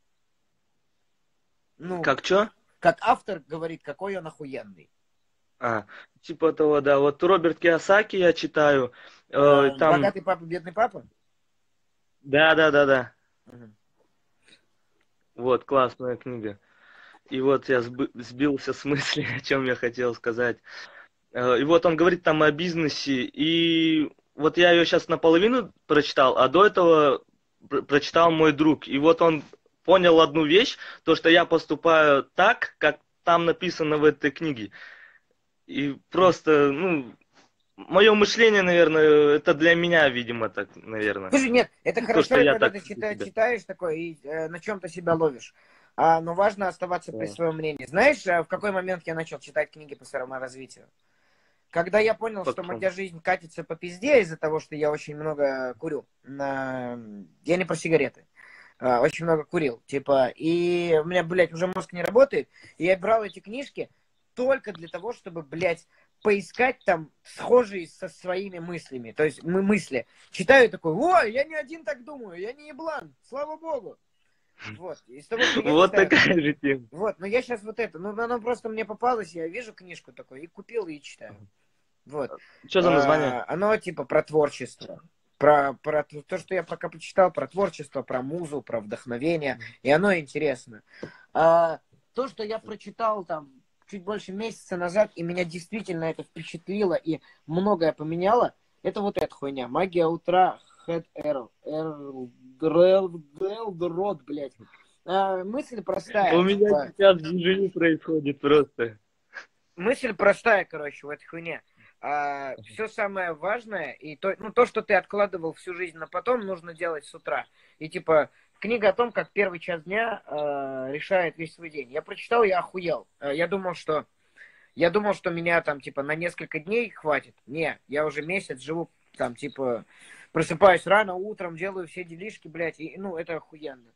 Ну, как что? Как автор говорит, какой он охуенный. Типа того, да. Вот Роберт Кийосаки я читаю. Там... «Богатый папа, бедный папа»? Да. Угу. Вот, классная книга. И вот я сбился с мысли, о чем я хотел сказать. И вот он говорит там о бизнесе. И вот я ее сейчас наполовину прочитал, а до этого прочитал мой друг. И вот он понял одну вещь, то, что я поступаю так, как там написано в этой книге. И просто, ну, мое мышление, наверное, это для меня, видимо, так, наверное. Слушай, нет, это То, хорошо, что я когда так ты для себя. читаешь такое и на чем-то себя ловишь. Но важно оставаться при Да. своем мнении. Знаешь, в какой момент я начал читать книги по саморазвитию? Когда я понял, что Потом. моя жизнь катится по пизде из-за того, что я очень много курю. Я не про сигареты. Очень много курил. Типа, и у меня, блядь, уже мозг не работает. И я брал эти книжки только для того, чтобы, блядь, поискать там схожие со своими мыслями. То есть мысли. Читаю такой, ой, я не один так думаю, я не еблан, слава богу. Вот. Из того, что я Вот читаю, такая же тема. вот, но я сейчас вот это, ну, оно просто мне попалось, я вижу книжку такой, и купил, и читаю. Вот. Что за название? Оно типа про творчество. Про то, что я пока почитал, про творчество, про музу, про вдохновение. И оно интересно. То, что я прочитал там чуть больше месяца назад, и меня действительно это впечатлило и многое поменяло, это вот эта хуйня. Магия утра, Хэд Род, блядь. Мысль простая. У меня типа, сейчас в жизни происходит просто. мысль простая, короче, в этой хуйне. Все самое важное, и то, что ты откладывал всю жизнь на потом, нужно делать с утра. И типа книга о том, как первый час дня решает весь свой день. Я прочитал, я охуел. Я думал, что меня там типа на несколько дней хватит. Не, я уже месяц живу там типа просыпаюсь рано утром, делаю все делишки, блядь, и, ну это охуенно.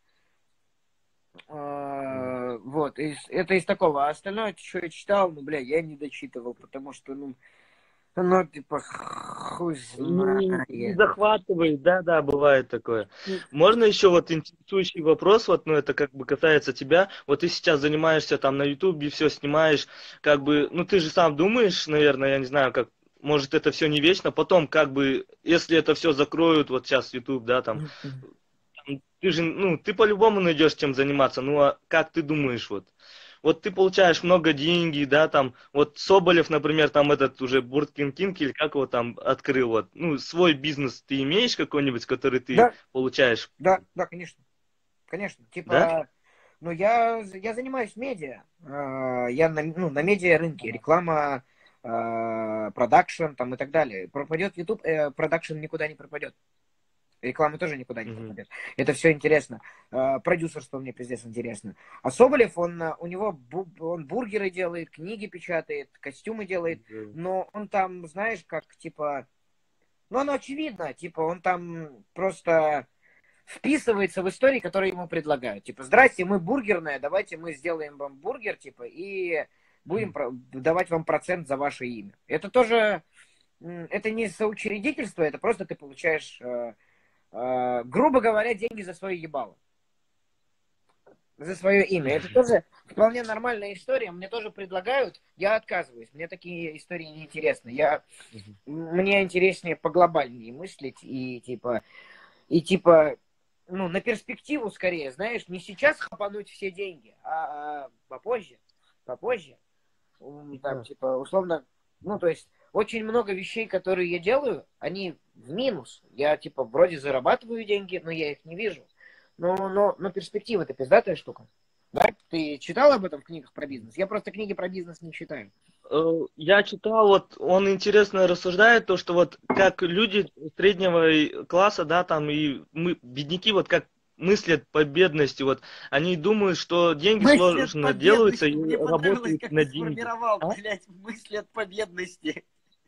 Вот, это из такого. А остальное, что я читал, ну, бля, я не дочитывал, потому что, ну, типа, хуй Не знает. захватывает, да, бывает такое. Можно еще вот интересующий вопрос, вот, ну, это как бы касается тебя. Вот ты сейчас занимаешься там на Ютубе, все снимаешь, как бы, ну, ты же сам думаешь, наверное, я не знаю, как, может, это все не вечно, потом, как бы, если это все закроют, вот сейчас Ютуб, да, там, ты же, ну, ты по-любому найдешь чем заниматься, ну, а как ты думаешь, вот? Вот ты получаешь много денег, да, там, вот Соболев, например, там этот уже Бургер Кинг, или как его там открыл, вот, ну, свой бизнес ты имеешь какой-нибудь, который ты Да, получаешь, да, конечно. Конечно. да? Типа, ну, я занимаюсь медиа. Я на медиа рынке. Реклама, продакшн там и так далее. Пропадет YouTube, продакшн никуда не пропадет. Реклама тоже никуда не пропадет. Это все интересно. Продюсерство мне пиздец интересно. А Соболев, он бургеры делает, книги печатает, костюмы делает. Но он там, знаешь, как, типа... Ну, оно очевидно. Типа, он там просто вписывается в истории, которые ему предлагают. Типа, здрасте, мы бургерная, давайте мы сделаем вам бургер, типа, и будем давать вам процент за ваше имя. Это тоже... Это не соучредительство, это просто ты получаешь... грубо говоря, деньги за свое ебало. За свое имя. Это тоже вполне нормальная история. Мне тоже предлагают, я отказываюсь. Мне такие истории не интересны. Мне интереснее поглобальнее мыслить и типа, ну, на перспективу скорее, знаешь, не сейчас хапануть все деньги, а попозже. Там, типа, условно, ну, то есть, очень много вещей, которые я делаю, они в минус. Я, типа, вроде зарабатываю деньги, но я их не вижу. Но перспектива это пиздатая штука. Да? Ты читал об этом в книгах про бизнес? Я просто книги про бизнес не читаю. Я читал, вот он интересно рассуждает, то, что вот как люди среднего класса, да, там и мы, бедняки, вот как мыслят по бедности, вот они думают, что деньги сложно делаются и Мне понравилось, работают как на ты деньги. сформировал, блядь, мысли от победности.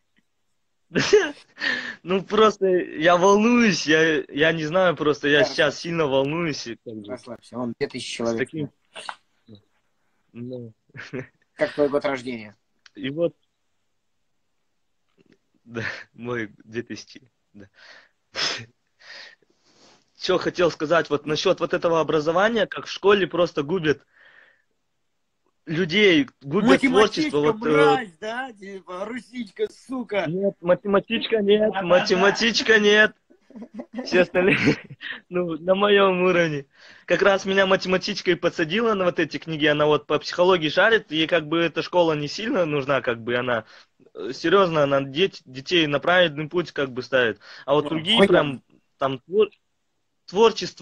Ну просто я волнуюсь, я не знаю, просто я Да, сейчас расслабься. сильно волнуюсь. И как бы Расслабься, он 2000 с человек. таким, ну, Как твой год рождения? и вот, да, мой 2000, да. Что хотел сказать вот насчет вот этого образования, как в школе просто губят людей, губят творчество. Математичка, Вот, мразь, да? Типа, русичка, сука. нет, математичка нет, все остальные, ну, на моем уровне. Как раз меня математичка и подсадила на вот эти книги, она вот по психологии шарит, ей как бы эта школа не сильно нужна, как бы она, серьезно, она детей на правильный путь как бы ставит. А вот другие прям, там, творчество,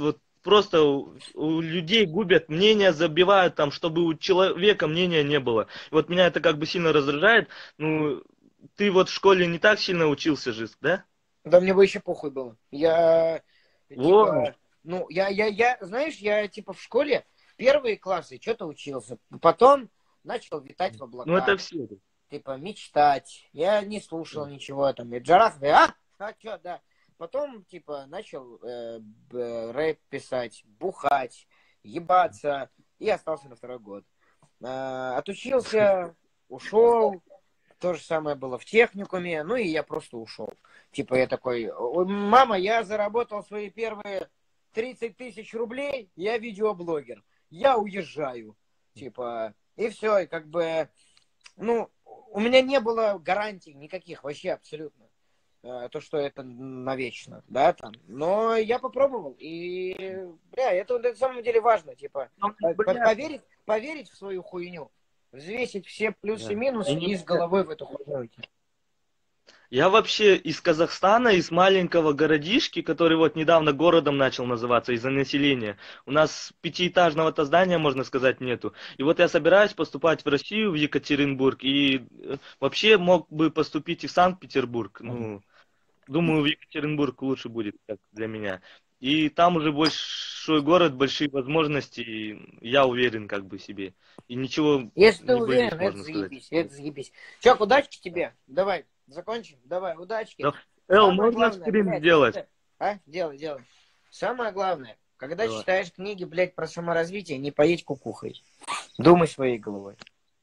просто у людей губят мнение, забивают там, чтобы у человека мнения не было. Вот меня это как бы сильно раздражает. Ну, ты вот в школе не так сильно учился же, да? Да мне бы еще похуй было. Я, Вот. типа, ну, знаешь, я, типа, в школе первые классы что-то учился. Потом начал витать в Ну, это облаках, все. типа, мечтать. Я не слушал ничего там. И Джарах, что, да. Потом, типа, начал рэп писать, бухать, ебаться. И остался на второй год. Отучился, ушел. То же самое было в техникуме, ну и я просто ушел. Типа я такой: «Ой, мама, я заработал свои первые 30 тысяч рублей, я видеоблогер, я уезжаю». Типа, и все, и как бы, ну, у меня не было гарантий никаких, вообще абсолютно, то, что это навечно, да, там. Но я попробовал, и, бля, это на самом деле важно, типа, поверить в свою хуйню. Взвесить все плюсы и Да. минусы и с головой в эту хуйню идти. Я вообще из Казахстана, из маленького городишки, который вот недавно городом начал называться из-за населения. У нас пятиэтажного-то здания, можно сказать, нету. И вот я собираюсь поступать в Россию, в Екатеринбург, и вообще мог бы поступить и в Санкт-Петербург. Ну, думаю, в Екатеринбург лучше будет, как для меня. И там уже большой город, большие возможности, и я уверен как бы в себе. И ничего Если ты не боюсь, уверен, это можно сказать. заебись, это заебись. Чак, удачи тебе. Давай, закончим. Давай, удачки. Да. Эл, Самое можно главное, скрин блядь, сделать? Делай. Самое главное, когда Давай. читаешь книги, блядь, про саморазвитие, не поедь кукухой. Думай своей головой.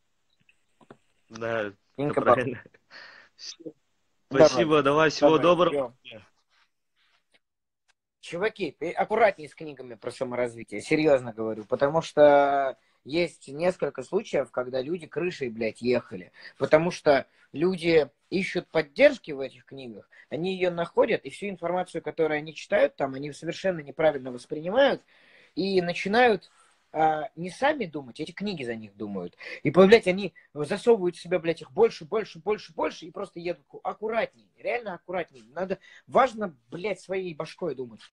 Да, Think это about it. правильно. Спасибо, давай, всего Давай, доброго. Чуваки, аккуратнее с книгами про саморазвитие, серьезно говорю, потому что есть несколько случаев, когда люди крышей, блядь, ехали, потому что люди ищут поддержки в этих книгах, они ее находят, и всю информацию, которую они читают там, они совершенно неправильно воспринимают и начинают не сами думать, эти книги за них думают. И, блядь, они засовывают в себя, блядь, их больше, и просто едут аккуратней, реально аккуратней. Важно, блядь, своей башкой думать.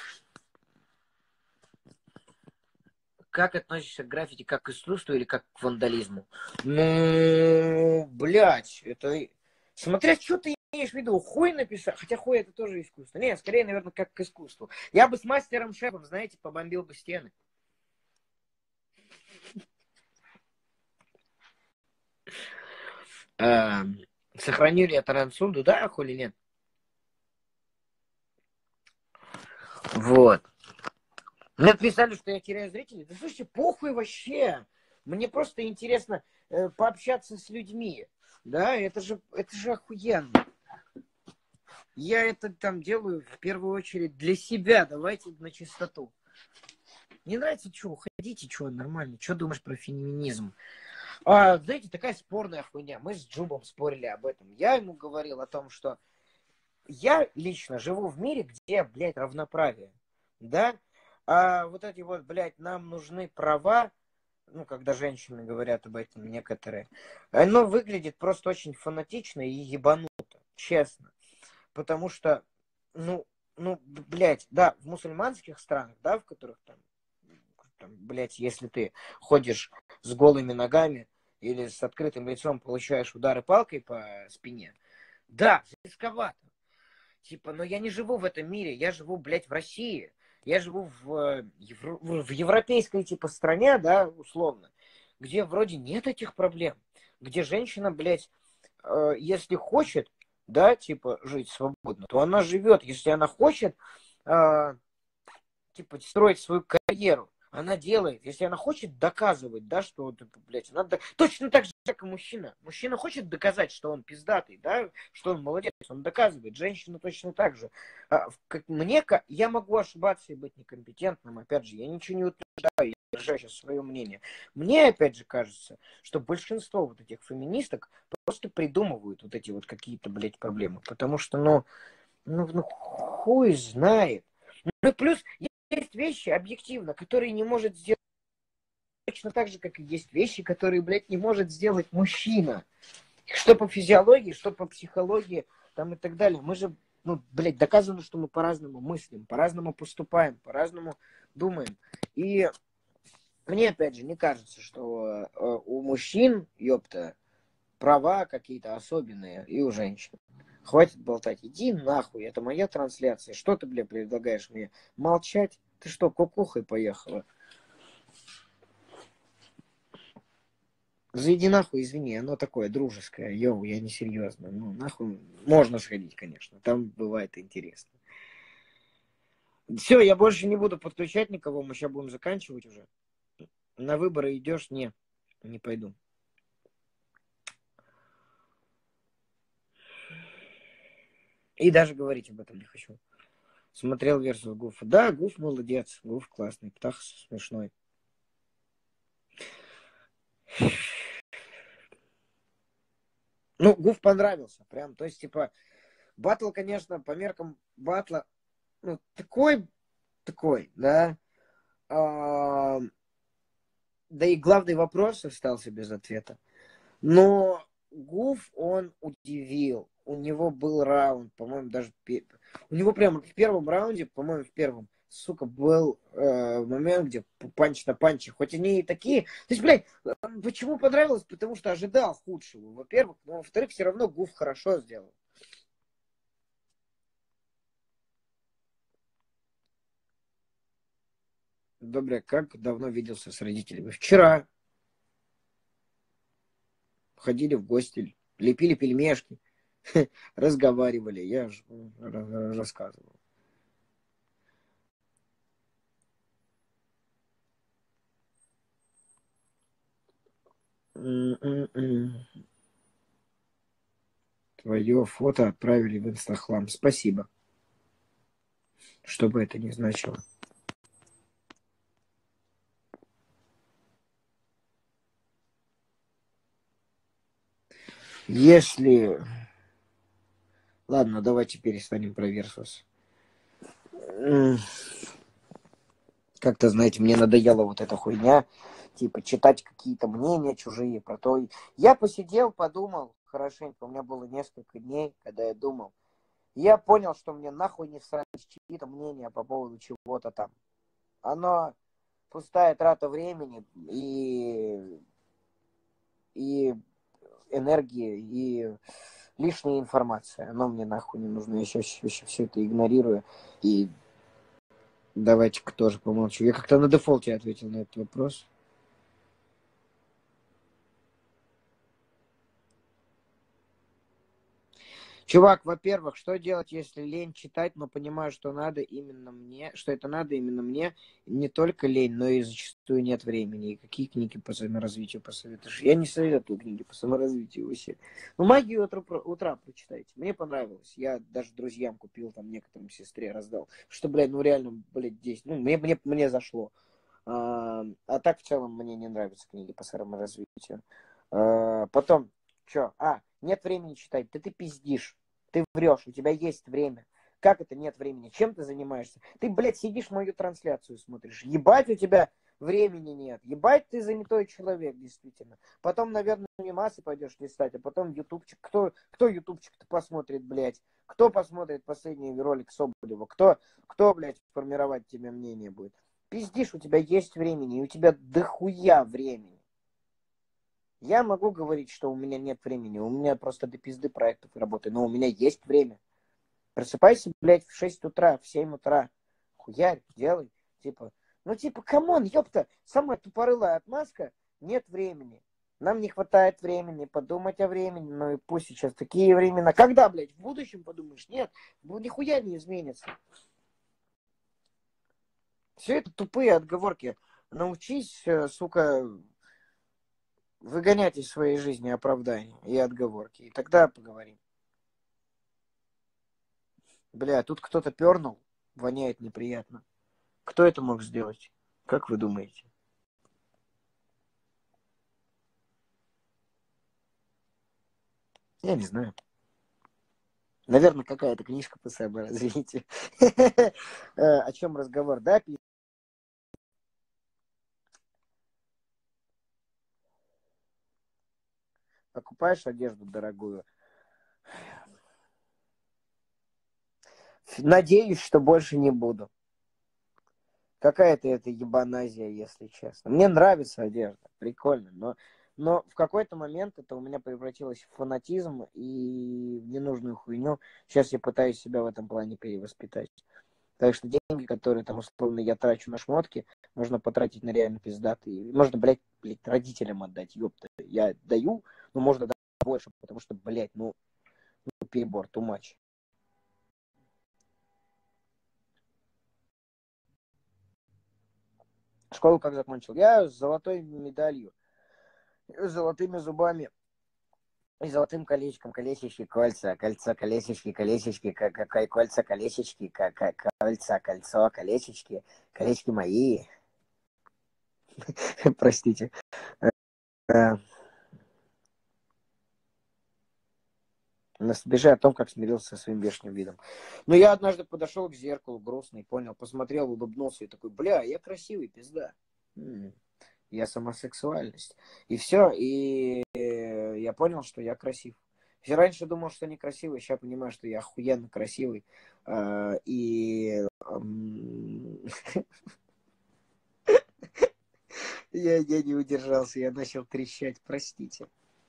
Как относишься к граффити, как к искусству или как к вандализму? Ну, блядь, это... Смотря, что ты имеешь в виду, хуй написать, хотя хуй это тоже искусство. Не, скорее, наверное, как к искусству. Я бы с мастером-шефом, знаете, побомбил бы стены. Сохраню ли я Тарансунду? Да, хули нет. Вот. Мне писали, что я теряю зрителей. Да слушайте, похуй вообще. Мне просто интересно пообщаться с людьми. Да, это же охуенно. Я это там делаю в первую очередь для себя. Давайте на чистоту. Не нравится, что, уходите, что, нормально. Что думаешь про феминизм? Знаете, такая спорная хуйня. Мы с Джубом спорили об этом. Я ему говорил о том, что я лично живу в мире, где, блядь, равноправие. Да? А вот эти вот, блядь, нам нужны права, ну, когда женщины говорят об этом некоторые, оно выглядит просто очень фанатично и ебануто, честно. Потому что, ну, блядь, да, в мусульманских странах, да, в которых там, блядь, если ты ходишь с голыми ногами или с открытым лицом, получаешь удары палкой по спине, да, рисковато. Типа, но я не живу в этом мире, я живу, блядь, в России. Я живу в европейской, типа, стране, да, условно, где вроде нет этих проблем. Где женщина, блядь, если хочет, да, типа, жить свободно, то она живет. Если она хочет, типа, строить свою карьеру, она делает. Если она хочет доказывать, да, что, блядь, она точно так же, как и мужчина. Мужчина хочет доказать, что он пиздатый, да, что он молодец, он доказывает. Женщина точно так же. Я могу ошибаться и быть некомпетентным, опять же, я ничего не утверждаю, я держу сейчас свое мнение. Мне, опять же, кажется, что большинство вот этих феминисток просто придумывают вот эти вот какие-то, блядь, проблемы. Потому что, хуй знает. Ну, и плюс, есть вещи, объективно, которые не может сделать точно так же, как и есть вещи, которые, блядь, не может сделать мужчина. Что по физиологии, что по психологии, там и так далее. Мы же, блядь, доказано, что мы по-разному мыслим, по-разному поступаем, по-разному думаем. И мне, опять же, не кажется, что у мужчин, ёпта, права какие-то особенные и у женщин. Хватит болтать. Иди нахуй, это моя трансляция. Что ты, бля, предлагаешь мне? Молчать? Ты что, кукухой поехала? Зайди нахуй, извини, оно такое дружеское. Йоу, я не серьезно. Ну, нахуй можно сходить, конечно. Там бывает интересно. Все, я больше не буду подключать никого, мы сейчас будем заканчивать уже. На выборы идешь? Не, не пойду. И даже говорить об этом не хочу. Смотрел версию Гуфа. Да, Гуф молодец. Гуф классный. Птах смешной. Ну, Гуф понравился. Прям, то есть, типа, батл, конечно, по меркам батла, ну, такой, да. Да и главный вопрос остался без ответа. Но Гуф, он удивил. У него был раунд, по-моему, даже... У него прямо в первом раунде, по-моему, в первом, сука, был момент, где панч на панче. Хоть они и такие... То есть, блядь, почему понравилось? Потому что ожидал худшего, во-первых. Но, во-вторых, все равно Гуф хорошо сделал. Добрый, как давно виделся с родителями? Вчера. Ходили в гости, лепили пельмешки, разговаривали, я же рассказывал. Твое фото отправили в Инстахлам. Спасибо. Что бы это ни значило. Если... Ладно, давайте перестанем про Версус. Как-то, знаете, мне надоела вот эта хуйня. Типа, читать какие-то мнения чужие про то. Я посидел, подумал хорошенько. У меня было несколько дней, когда я думал. Я понял, что мне нахуй не всрать чьи-то мнения по поводу чего-то там. Оно пустая трата времени и энергии, и лишняя информация. Оно мне нахуй не нужно. Я еще все это игнорирую. И давайте-ка тоже помолчу. Я как-то на дефолте ответил на этот вопрос. Чувак, во-первых, что делать, если лень читать, но понимаю, что надо именно мне, что это надо именно мне, не только лень, но и зачастую нет времени. И какие книги по саморазвитию посоветуешь? Я не советую книги по саморазвитию вообще. Ну, «Магию утра» прочитайте. Мне понравилось. Я даже друзьям купил, там, некоторым сестре раздал. Что, блядь, ну реально, блядь, 10. Ну, мне зашло. А так, в целом, мне не нравятся книги по саморазвитию. Потом, что? Нет времени читать. Да ты пиздишь. Ты врешь. У тебя есть время. Как это нет времени? Чем ты занимаешься? Ты, блядь, сидишь мою трансляцию смотришь. Ебать, у тебя времени нет. Ебать, ты занятой человек, действительно. Потом, наверное, мемасы пойдешь листать, а потом ютубчик. Кто ютубчик-то посмотрит, блядь? Кто посмотрит последний ролик Соболева? Кто, блядь, формировать тебе мнение будет? Пиздишь, у тебя есть времени, и у тебя дохуя времени. Я могу говорить, что у меня нет времени. У меня просто до пизды проектов работы. Но у меня есть время. Просыпайся, блядь, в 6 утра, в 7 утра. Хуярь, делай. Камон, ёпта. Самая тупорылая отмазка. Нет времени. Нам не хватает времени подумать о времени. Ну и пусть сейчас такие времена. Когда, блядь, в будущем подумаешь? Нет, нихуя не изменится. Все это тупые отговорки. Научись, сука, выгонять из своей жизни оправдания и отговорки. И тогда поговорим. Бля, тут кто-то пернул. Воняет неприятно. Кто это мог сделать? Как вы думаете? Я не знаю. Наверное, какая-то книжка по саморазвитию. О чем разговор, да? Покупаешь одежду дорогую? Надеюсь, что больше не буду. Какая-то это ебаназия, если честно. Мне нравится одежда, прикольно, но в какой-то момент это у меня превратилось в фанатизм и в ненужную хуйню. Сейчас я пытаюсь себя в этом плане перевоспитать. Так что деньги, которые там условно я трачу на шмотки, можно потратить на реально пиздатые. Можно, блядь, родителям отдать, ёпта. Я даю, но можно дать больше, потому что, блядь, ну перебор, too much. Школу как закончил? Я с золотой медалью, с золотыми зубами и золотым колечком. Колесички, кольца, кольцо, колесички, колесички, кольца, колесички, кольца, кольцо, колесички, колечки мои. Простите. На стабиже о том, как смирился со своим внешним видом. Но я однажды подошел к зеркалу грустный, понял, посмотрел, улыбнулся и такой, бля, я красивый, пизда. Я самосексуальность. И все, и я понял, что я красив. Я раньше думал, что некрасивый, сейчас понимаю, что я охуенно красивый. И я не удержался, я начал трещать, простите.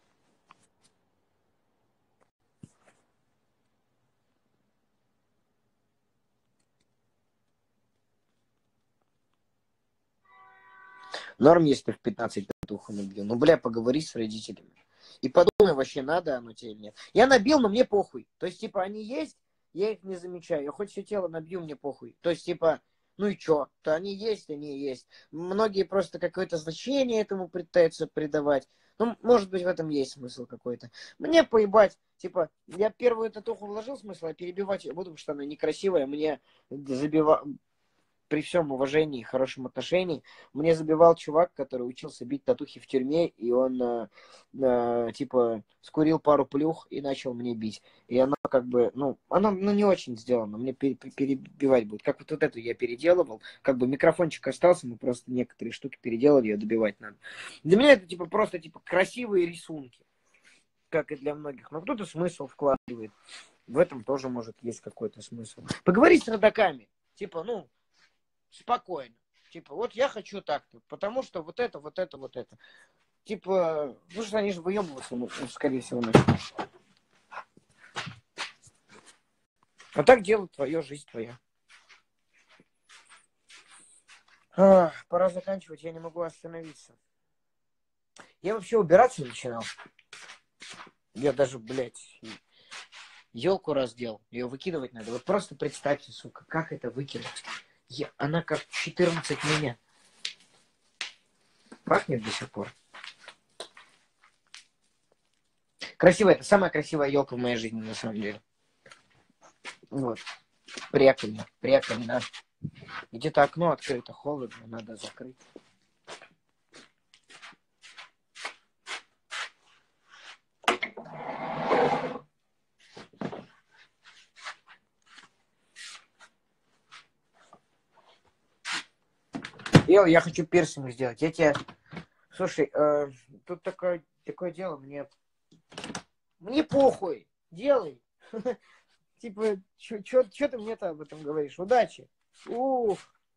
Норм, если в 15 татуху набью. Ну, бля, поговори с родителями. И подумай, вообще надо оно тебе или нет. Я набил, но мне похуй. То есть, типа, они есть, я их не замечаю. Я хоть все тело набью, мне похуй. То есть, типа, ну и чё? То они есть, они есть. Многие просто какое-то значение этому пытаются придавать. Ну, может быть, в этом есть смысл какой-то. Мне поебать. Типа, я первую татуху вложил смысл, а перебивать я буду, потому что она некрасивая. Мне забивал... При всем уважении и хорошем отношении, мне забивал чувак, который учился бить татухи в тюрьме, и он, типа, скурил пару плюх и начал мне бить. И оно как бы, оно не очень сделано, мне перебивать будет. Как вот эту я переделывал, как бы микрофончик остался, мы просто некоторые штуки переделали, ее добивать надо. Для меня это, типа, просто, типа, красивые рисунки, как и для многих. Но кто-то смысл вкладывает. В этом тоже, может, есть какой-то смысл. Поговорить с родаками. Типа, спокойно. Типа, вот я хочу так-то, потому что вот это. Типа, ну что они же выебываться, скорее всего, начнут. А так дело твое, жизнь твоя. Пора заканчивать, я не могу остановиться. Я вообще убираться начинал. Я даже, блядь, елку раздел. Ее выкидывать надо. Вот просто представьте, сука, как это выкинуть. Она как 14 меня. Пахнет до сих пор. Красивая. Это самая красивая елка в моей жизни, на самом деле. Вот. Прикольно. Где-то окно открыто, холодно, надо закрыть. Я хочу пирсинг сделать. Я тебе... Слушай, тут такое дело, мне похуй. Делай. Типа, чё ты мне-то об этом говоришь? Удачи. Ух.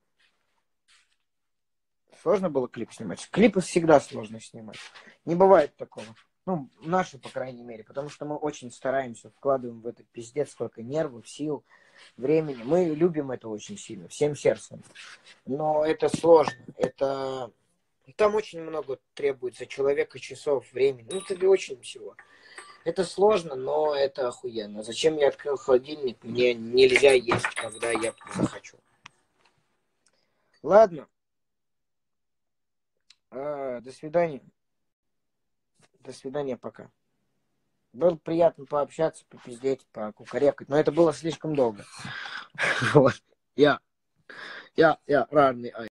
Сложно было клип снимать. Клипы всегда сложно снимать. Не бывает такого. Наши, по крайней мере. Потому что мы очень стараемся, вкладываем в это пиздец сколько нервов, сил, времени. Мы любим это очень сильно, всем сердцем. Но это сложно. Там очень много требуется человека, часов, времени. Тебе очень всего. Это сложно, но это охуенно. Зачем я открыл холодильник? Мне нельзя есть, когда я захочу. Ладно. До свидания. До свидания, пока. Было приятно пообщаться, попиздеть, покукарекать, но это было слишком долго. Вот. Я ранный.